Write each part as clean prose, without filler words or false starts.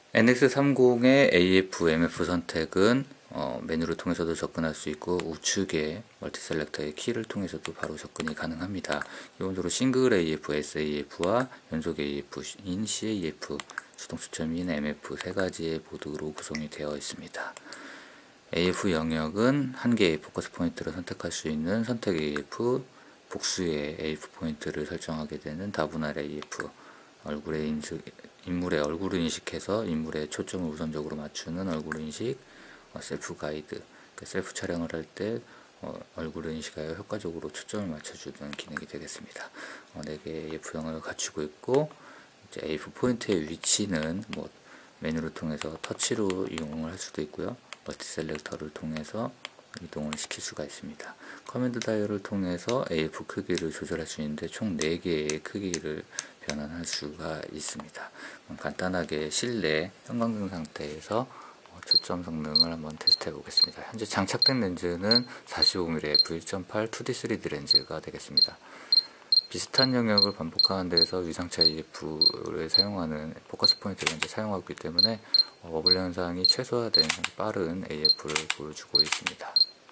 NX30의 AF, MF 선택은 메뉴를 통해서도 접근할 수 있고 우측의 멀티 셀렉터의 키를 통해서도 바로 접근이 가능합니다. 기본적으로 싱글 AF, SAF와 연속 AF인 CAF, 수동 초점인 MF 세 가지의 모드로 구성이 되어 있습니다. AF 영역은 한 개의 포커스 포인트를 선택할 수 있는 선택 AF, 복수의 AF 포인트를 설정하게 되는 다분할 AF, 인물의 얼굴을 인식해서 인물의 초점을 우선적으로 맞추는 얼굴 인식, 셀프 가이드, 셀프 촬영을 할 때 얼굴을 인식하여 효과적으로 초점을 맞춰주는 기능이 되겠습니다. 4개의 AF 영역을 갖추고 있고, 이제 AF 포인트의 위치는 메뉴를 통해서 터치로 이용을 할 수도 있고요. 멀티 셀렉터를 통해서 이동을 시킬 수가 있습니다. 커맨드 다이얼을 통해서 AF 크기를 조절할 수 있는데 총 4개의 크기를 변환할 수가 있습니다. 간단하게 실내 형광등 상태에서 초점 성능을 한번 테스트 해 보겠습니다. 현재 장착된 렌즈는 45mm f1.8 2D 3D 렌즈가 되겠습니다. 비슷한 영역을 반복하는 데서 위상차 EF를 사용하는 포커스 포인트 렌즈 사용하고 있기 때문에 버블 현상이 최소화된 빠른 AF를 보여주고 있습니다.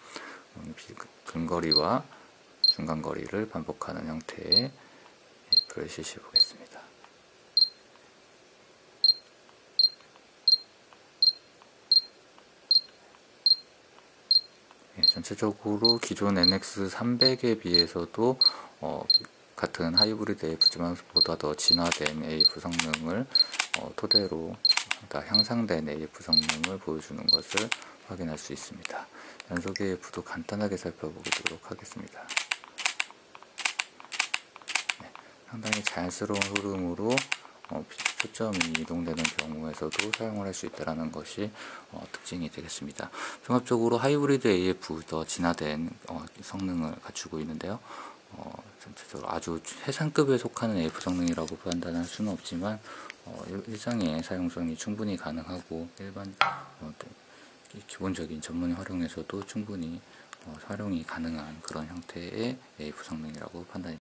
근거리와 중간거리를 반복하는 형태의 AF를 실시해 보겠습니다. 전체적으로 기존 NX300에 비해서도 같은 하이브리드 AF지만 보다 더 진화된 AF 성능을 토대로 향상된 AF 성능을 보여주는 것을 확인할 수 있습니다. 연속 AF도 간단하게 살펴보도록 하겠습니다. 상당히 자연스러운 흐름으로 초점이 이동되는 경우에서도 사용을 할 수 있다는 것이 특징이 되겠습니다. 종합적으로 하이브리드 AF 더 진화된 성능을 갖추고 있는데요. 전체적으로 아주 최상급에 속하는 AF 성능이라고 판단할 수는 없지만 일상의 사용성이 충분히 가능하고 일반 기본적인 전문 활용에서도 충분히 활용이 가능한 그런 형태의 AF 성능이라고 판단이